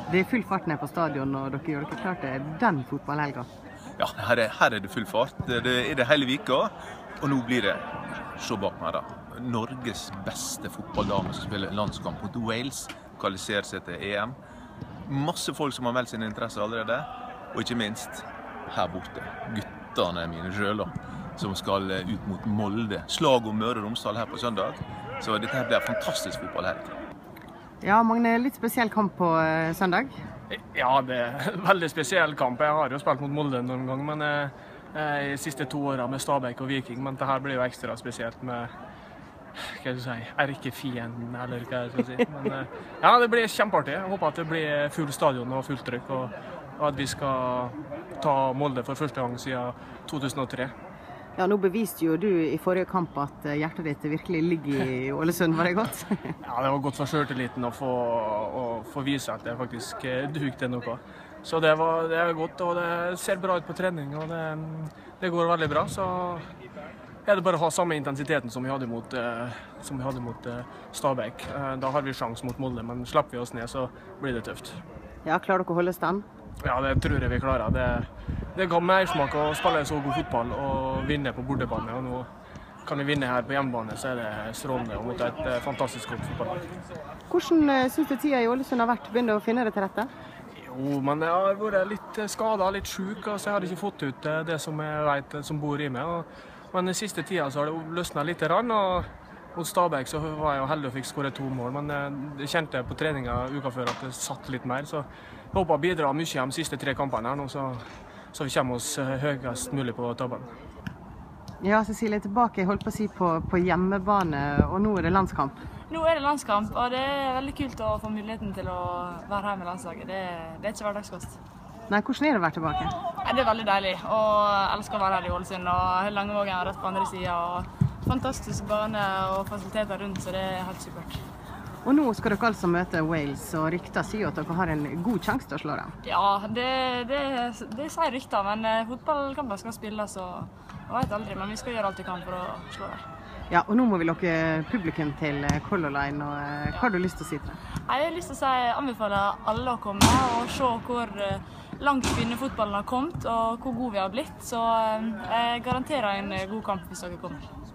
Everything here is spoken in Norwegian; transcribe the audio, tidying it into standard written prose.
Det full fart ned på stadion, og dere gjør dere klart til den fotballhelga. Ja, her er det full fart. Det er det hele vika, og nå blir det, se bak meg da, Norges beste fotballdame som spiller landskamp mot Wales, kvalifiserer seg til EM. Masse folk som har meldt sin interesse allerede, og ikke minst her borte, guttene mine selv, som skal ut mot Molde. Slag om Møre og Romsdal her på søndag, så dette her blir fantastisk fotballhelg. Ja, Magne, litt spesiell kamp på søndag. Ja, det er en veldig spesiell kamp. Jeg har jo spilt mot Molde noen gang, men de siste 2 årene med Stabæk og Viking, men dette blir jo ekstra spesielt med, hva skal jeg si, erkefienden, eller hva jeg skal si. Men ja, det blir kjempeartig. Jeg håper at det blir full stadion og fullt trykk, og at vi skal ta Molde for første gang siden 2003. Ja, nå beviste jo du i forrige kamp at hjertet ditt virkelig ligger i Ålesund. Var det godt? Ja, det var godt for selvtilliten å få vise at det faktisk duger til noe. Så det er godt, og det ser bra ut på trening, og det går veldig bra. Så er det bare å ha samme intensiteten som vi hadde mot Stabæk. Da har vi sjans mot Molde, men slapper vi oss ned, så blir det tøft. Ja, klarer dere å holde stand? Ja, det tror jeg vi klarer. Det ga mersmak å spille så god fotball og vinne på bordebane. Og nå kan vi vinne her på hjemmebane, så er det strålende og mot et fantastisk godt fotballag. Hvordan synes du tida i Ålesund har vært? Begynner å finne det til rette? Jo, men jeg har vært litt skadet, litt syk, så jeg har ikke fått ut det som jeg vet som bor i meg. Men den siste tida så har det løsnet litt, og mot Stabæk så var jeg jo heldig og fikk skåret 2 mål, men jeg kjente på treninga uka før at det satt litt mer, så jeg håper å bidra mye i de siste 3 kampene her nå, så vi kommer oss høyest mulig på tabben. Ja, Cecilie, tilbake, holdt på å si, på hjemmebane, og nå er det landskamp. Nå er det landskamp, og det er veldig kult å få muligheten til å være her med landslaget. Det er ikke hverdagskost. Nei, hvordan er det å være tilbake? Det er veldig deilig, og jeg elsker å være her i Ålesund, og Langevågen er rett på andre siden, og fantastisk bane og fasiliteter rundt, så det er helt supert. Og nå skal dere altså møte Wales, og rykter sier at dere har en god sjanse til å slå dem. Ja, det sier rykter, men fotballkamper skal spilles, og jeg vet aldri, men vi skal gjøre alt vi kan for å slå dem. Ja, og nå må vi lokke publikum til Color Line, og hva har du lyst til å si til det? Jeg har lyst til å anbefale alle å komme og se hvor langt kvinnefotballen har kommet, og hvor god vi har blitt, så jeg garanterer en god kamp hvis dere kommer.